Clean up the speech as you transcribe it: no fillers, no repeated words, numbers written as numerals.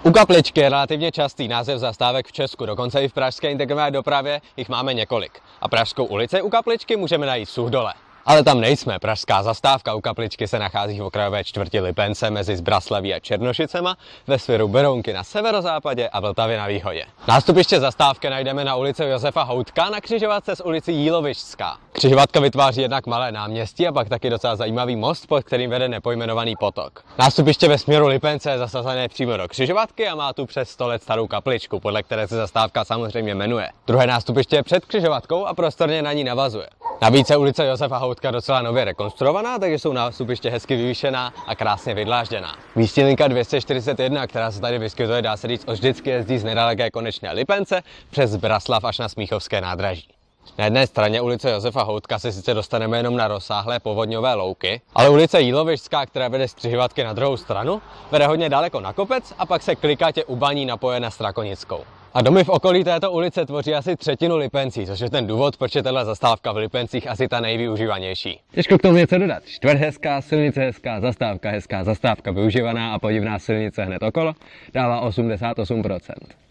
U kapličky je relativně častý název zastávek v Česku, dokonce i v pražské integrované dopravě jich máme několik. A Pražskou ulici u kapličky můžeme najít v Suchdole. Ale tam nejsme, pražská zastávka u kapličky se nachází v okrajové čtvrti Lipence mezi Zbraslaví a Černošicema, ve sféru Berounky na severozápadě a Vltavy na východě. Nástupiště zastávky najdeme na ulici Josefa Houtka na křižovatce s ulicí Jílovišská. Křižovatka vytváří jednak malé náměstí a pak taky docela zajímavý most, pod kterým vede nepojmenovaný potok. Nástupiště ve směru Lipence je zasazené přímo do křižovatky a má tu přes 100 let starou kapličku, podle které se zastávka samozřejmě jmenuje. Druhé nástupiště je před křižovatkou a prostorně na ní navazuje. Navíc je ulice Josefa Houtka docela nově rekonstruovaná, takže jsou nástupiště hezky vyvýšená a krásně vydlážděná. Místní linka 241, která se tady vyskytuje, dá se říct, vždycky jezdí z nedaleké konečné Lipence přes Zbraslav až na Smíchovské nádraží. Na jedné straně ulice Josefa Houtka se sice dostaneme jenom na rozsáhlé povodňové louky, ale ulice Jílovišská, která vede z křižovatky na druhou stranu, vede hodně daleko na kopec a pak se klikatě u Baní napoje na Strakonickou. A domy v okolí této ulice tvoří asi třetinu Lipencí, což je ten důvod, proč je tato zastávka v Lipencích asi ta nejvyužívanější. Těžko k tomu něco dodat. Čtvrť hezká, silnice hezká, zastávka využívaná a podivná silnice hned okolo dává 88%.